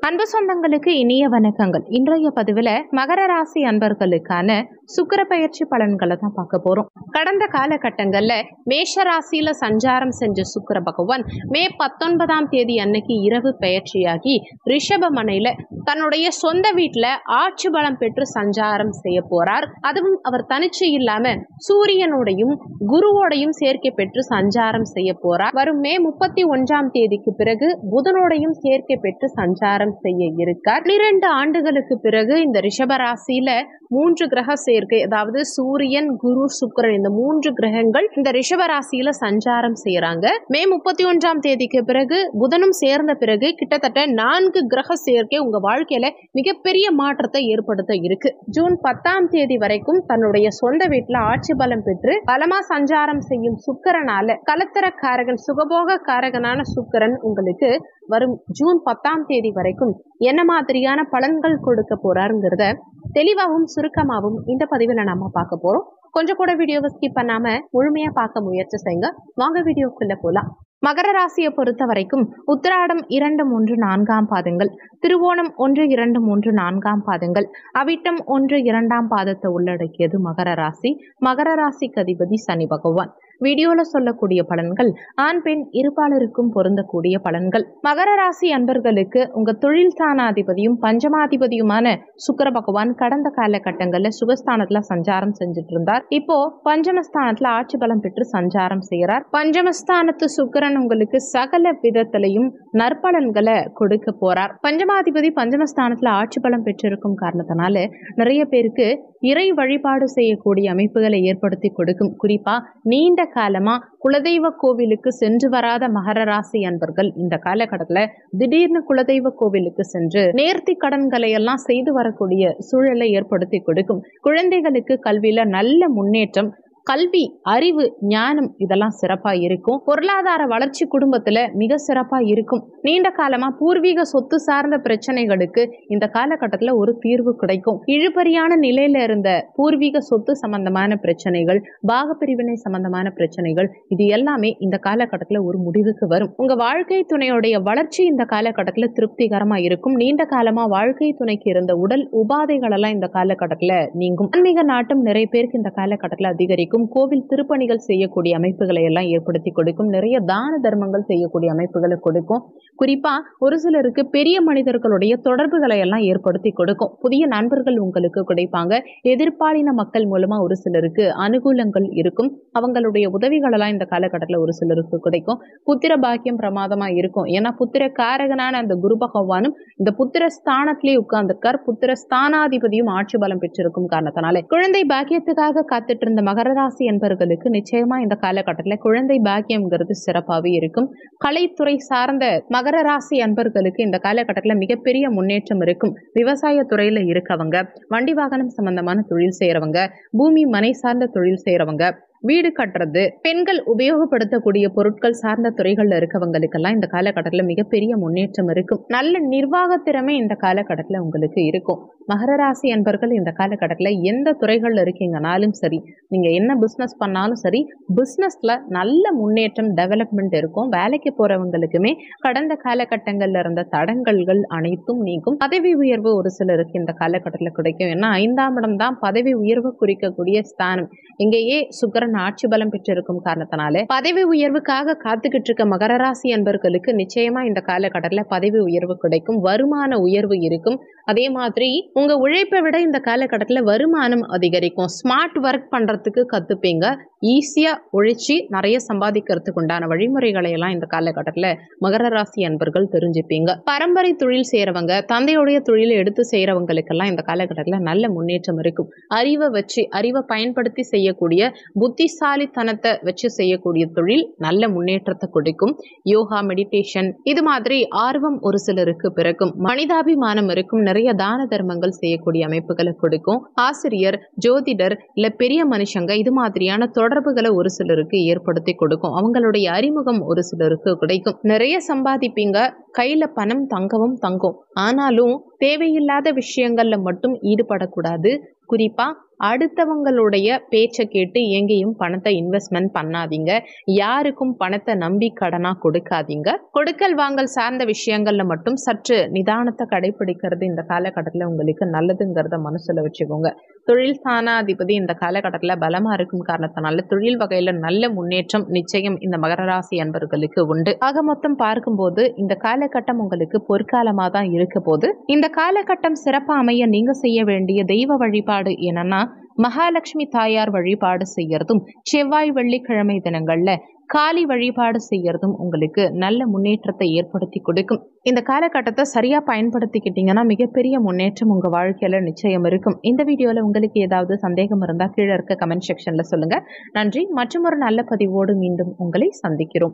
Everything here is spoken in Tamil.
அன்பு சொந்தங்களுக்கு இனிய வணக்கங்கள். இன்றைய பதிவில் மகர ராசி அன்பர்களுக்கான சுக்கிர பயிற்சி பலன்களை தான் பார்க்க போறோம். கடந்த காலகட்டங்கள்ல மேஷ ராசியில சஞ்சாரம் செஞ்ச சுக்கிர பகவான் மே 19ஆம் தேதி அன்னைக்கு இரவு பயிற்சியாகி ரிஷபமனையில தன்னுடைய சொந்த வீட்டுல ஆட்சி பலம் பெற்று சஞ்சாரம் செய்ய போறார். அதுவும் அவர் தனிச்சு இல்லாம சூரியனோடையும் குருவோடையும் சேர்க்கை பெற்று சஞ்சாரம் செய்ய போறார். வரும் மே 31ஆம் தேதிக்கு பிறகு புதனோடையும் சேர்க்கை பெற்று சஞ்சாரம் செய்ய இருக்கார். 12 ஆண்டுகளுக்கு பிறகு இந்த ரிஷப ராசியில 3 கிரக சேர்க்கை, அதாவது சூரியன், குரு, சுக்கிரன், இந்த 3 கிரகங்கள் இந்த ரிஷப ராசியில சஞ்சாரம் செய்யறாங்க. மே 31ஆம் தேதிக்கு பிறகு புதனும் சேர்ந்த பிறகு கிட்டத்தட்ட 4 கிரக சேர்க்கை உங்க வாழ்க்கையில மிகப்பெரிய மாற்றத்தை ஏற்படுத்த இருக்கு. ஜூன் 10ஆம் தேதி வரைக்கும் தன்னுடைய சொந்த வீட்டுல ஆட்சி பலம் பெற்று பலமா சஞ்சாரம் செய்யும் சுக்கிரனால கலத்தர காரகன், சுகபோக காரகனான சுக்கிரன் உங்களுக்கு வரும் ஜூன் 10ஆம் தேதி வரைக்கும் என்ன மாதிரியான பலன்கள் கொடுக்க போறாருங்கிறத தெளிவாகவும் சுருக்கமாகவும் இந்த பதிவில் நாம பார்க்க போறோம். கொஞ்சம் கூட வீடியோவை ஸ்கிப் பண்ணாம முழுமையா பார்க்க முயற்சி செய்யுங்க. வாங்க வீடியோக்குள்ள போலாம். மகர ராசியை பொறுத்த வரைக்கும் உத்திராடம் 2, 3, 4ஆம் பாதங்கள், திருவோணம் 1, 2, 3, 4ஆம் பாதங்கள், அவிட்டம் 1, 2ஆம் பாதத்தை உள்ளடக்கியது மகர ராசி. மகர ராசிக்கு அதிபதி சனி பகவான். வீடியோல சொல்லக்கூடிய பலன்கள் ஆண் பெண் இருபாலருக்கும் பொருந்தக்கூடிய பலன்கள். மகர ராசி அன்பர்களுக்கு உங்க தொழில் ஸ்தானாதிபதியும் பஞ்சமாதிபதியுமான சுக்கிர பகவான் கடந்த காலகட்டங்கள்ல சுகஸ்தானத்துல சஞ்சாரம் செஞ்சுட்டு இருந்தார். இப்போ பஞ்சமஸ்தானத்துல ஆட்சி பலம் பெற்று சஞ்சாரம் செய்யறார். பஞ்சமஸ்தானத்து சுக்கிரன் உங்களுக்கு சகல விதத்திலையும் நற்பலன்களை கொடுக்க போறார். பஞ்சமாதிபதி பஞ்சமஸ்தானத்துல ஆட்சி பலம் பெற்றிருக்கும் காரணத்தினால நிறைய பேருக்கு இறை வழிபாடு செய்யக்கூடிய அமைப்புகளை ஏற்படுத்தி கொடுக்கும். குறிப்பா நீண்ட காலமா குலதெய்வ கோவிலுக்கு சென்று வராத மகர ராசி அன்பர்கள் இந்த காலகட்டத்துல திடீர்னு குலதெய்வ கோவிலுக்கு சென்று நேர்த்தி கடன்களை எல்லாம் செய்து வரக்கூடிய சூழலை ஏற்படுத்தி கொடுக்கும். குழந்தைகளுக்கு கல்வியில நல்ல முன்னேற்றம், கல்வி, அறிவு, ஞானம் இதெல்லாம் சிறப்பா இருக்கும். பொருளாதார வளர்ச்சி குடும்பத்துல மிக சிறப்பா இருக்கும். நீண்ட காலமா பூர்வீக சொத்து சார்ந்த பிரச்சனைகளுக்கு இந்த காலகட்டத்துல ஒரு தீர்வு கிடைக்கும். இழுபறியான நிலையில இருந்த பூர்வீக சொத்து சம்பந்தமான பிரச்சனைகள், பாகப்பிரிவினை சம்பந்தமான பிரச்சனைகள், இது எல்லாமே இந்த காலகட்டத்துல ஒரு முடிவுக்கு வரும். உங்க வாழ்க்கை துணையுடைய வளர்ச்சி இந்த காலகட்டத்துல திருப்திகரமா இருக்கும். நீண்ட காலமா வாழ்க்கை துணைக்கு இருந்த உடல் உபாதைகள் எல்லாம் இந்த காலகட்டத்துல நீங்கும். ஆன்மீக நாட்டம் நிறைய பேருக்கு இந்த காலகட்டத்துல அதிகரிக்கும். கோவில் திருப்பணிகள் செய்யக்கூடிய அமைப்புகளை எல்லாம் ஏற்படுத்தி கொடுக்கும். நிறைய தான தர்மங்கள் செய்யக்கூடிய அமைப்புகளை கொடுக்கும். குறிப்பா ஒரு சிலருக்கு பெரிய மனிதர்களுடைய தொடர்புகளை எல்லாம் ஏற்படுத்தி கொடுக்கும். புதிய நண்பர்கள் உங்களுக்கு கிடைப்பாங்க. எதிர்பாலின மக்கள் மூலமா ஒரு சிலருக்கு அனுகூலங்கள் இருக்கும். அவங்களுடைய உதவிகள் எல்லாம் இந்த காலகட்டத்தில் ஒரு சிலருக்கு கிடைக்கும். புத்திர பாக்கியம் பிரமாதமா இருக்கும். ஏன்னா புத்திர காரகனான அந்த குரு பகவானும் இந்த புத்திர ஸ்தானத்திலே உட்கார்ந்திருக்கார். புத்திர ஸ்தானாதிபதியும் ஆட்சி பலம் பெற்றிருக்கும் காரணத்தினால குழந்தை பாக்கியத்துக்காக காத்துட்டு இருந்த மகர ராசி என்பவர்களுக்கு நிச்சயமா இந்த காலகட்டத்தில் குழந்தை பாக்கியம்ங்கிறது சிறப்பாகவே இருக்கும். கலைத்துறை சார்ந்த மகர ராசி அன்பர்களுக்கு இந்த காலகட்டத்தில் மிகப்பெரிய முன்னேற்றம் இருக்கும். விவசாய துறையில இருக்கவங்க, வண்டி வாகனம் சம்பந்தமான தொழில் செய்யறவங்க, பூமி மனை சார்ந்த தொழில் செய்யறவங்க, வீடு கட்டுறது, பெண்கள் உபயோகப்படுத்தக்கூடிய பொருட்கள் சார்ந்த துறைகள்ல இருக்கவங்களுக்கெல்லாம் இந்த காலகட்டத்தில் மிகப்பெரிய முன்னேற்றம் இருக்கும். நல்ல நிர்வாக திறமை இந்த காலகட்டத்தில் உங்களுக்கு இருக்கும். மகர ராசி அன்பர்கள் இந்த காலகட்டத்தில் எந்த துறைகள்ல இருக்கீங்கனாலும் சரி, நீங்க என்ன பிசினஸ் பண்ணாலும் சரி, பிசினஸ்ல நல்ல முன்னேற்றம், டெவலப்மெண்ட் இருக்கும். வேலைக்கு போறவங்களுக்குமே கடந்த காலகட்டங்கள்ல இருந்த தடங்கல்கள் அனைத்தும் நீக்கும். பதவி உயர்வு ஒரு சிலருக்கு இந்த காலகட்டத்தில் கிடைக்கும். ஏன்னா 5ஆம் இடம் தான் பதவி உயர்வு குறிக்கக்கூடிய ஸ்தானம். இங்கேயே சுக்கிரன் ஆட்சி பலம் பெற்றிருக்கும் காரணத்தினால பதவி உயர்வுக்காக காத்துக்கிட்டு இருக்க மகர ராசி அன்பர்களுக்கு நிச்சயமா இந்த காலகட்டத்தில் பதவி உயர்வு கிடைக்கும். வருமான உயர்வு இருக்கும். அதே மாதிரி உங்க உழைப்பை விட இந்த காலகட்டத்தில் வருமானம் அதிகரிக்கும். ஸ்மார்ட் ஒர்க் பண்றதுக்கு கத்துப்பீங்க. ஈஸியா உழைச்சி நிறைய சம்பாதிக்கிறதுக்கு உண்டான வழிமுறைகளை எல்லாம் இந்த காலகட்டத்தில் மகர ராசி அன்பர்கள் தெரிஞ்சுப்பீங்க. பரம்பரை தொழில் செய்யறவங்க, தந்தையுடைய தொழிலை எடுத்து செய்யறவங்களுக்கெல்லாம் இந்த காலகட்டத்தில் நல்ல முன்னேற்றம் இருக்கும். அறிவை பயன்படுத்தி செய்யக்கூடிய, புத்திசாலித்தனத்தை வச்சு செய்யக்கூடிய தொழில் நல்ல முன்னேற்றத்தை கொடுக்கும். யோகா, மெடிடேஷன் இது மாதிரி ஆர்வம் ஒரு சிலருக்கு பிறக்கும். மனிதாபிமானம் இருக்கும். நிறைய தான தர்மங்கள் செய்யக்கூடிய அமைப்புகளை கொடுக்கும். ஆசிரியர், ஜோதிடர், இல்ல பெரிய மனுஷங்க இது மாதிரியான தொடர்புகளை ஒரு சிலருக்கு ஏற்படுத்தி கொடுக்கும். அவங்களுடைய அறிமுகம் ஒரு சிலருக்கு கிடைக்கும். நிறைய சம்பாதிப்பீங்க. கையில பணம் தங்கவும் தங்கும். ஆனாலும் தேவையில்லாத விஷயங்கள்ல மட்டும் ஈடுபடக்கூடாது. குறிப்பா அடுத்தவங்களுடைய பேச்சை கேட்டு எங்கேயும் பணத்தை இன்வெஸ்ட்மெண்ட் பண்ணாதீங்க. யாருக்கும் பணத்தை நம்பி கடனா கொடுக்காதீங்க. கொடுக்கல் வாங்கல் சார்ந்த விஷயங்கள்ல மட்டும் சற்று நிதானத்தை கடைபிடிக்கிறது இந்த காலகட்டத்தில் உங்களுக்கு நல்லதுங்கிறத மனசுல வச்சுக்கோங்க. தொழில் ஸ்தானாதிபதி இந்த காலகட்டத்தில் பலமா இருக்கும் காரணத்தினால தொழில் வகையில நல்ல முன்னேற்றம் நிச்சயம் இந்த மகர ராசி அன்பர்களுக்கு உண்டு. ஆக மொத்தம் பார்க்கும்போது இந்த காலகட்டம் உங்களுக்கு பொற்காலமா தான் இருக்க போது. இந்த காலகட்டம் சிறப்பா அமைய நீங்க செய்ய வேண்டிய தெய்வ வழிபாடு என்னன்னா, மகாலட்சுமி தாயார் வழிபாடு செய்யறதும், செவ்வாய் வெள்ளிக்கிழமை தினங்கள்ல காளி வழிபாடு செய்யறதும் உங்களுக்கு நல்ல முன்னேற்றத்தை ஏற்படுத்தி கொடுக்கும். இந்த காலகட்டத்தை சரியா பயன்படுத்திக்கிட்டீங்கன்னா மிகப்பெரிய முன்னேற்றம் உங்க வாழ்க்கையில நிச்சயம் இருக்கும். இந்த வீடியோல உங்களுக்கு ஏதாவது சந்தேகம் இருந்தா கீழே இருக்க கமெண்ட் செக்ஷன்ல சொல்லுங்க. நன்றி. மற்றும் ஒரு நல்ல பதிவோடு மீண்டும் உங்களை சந்திக்கிறோம்.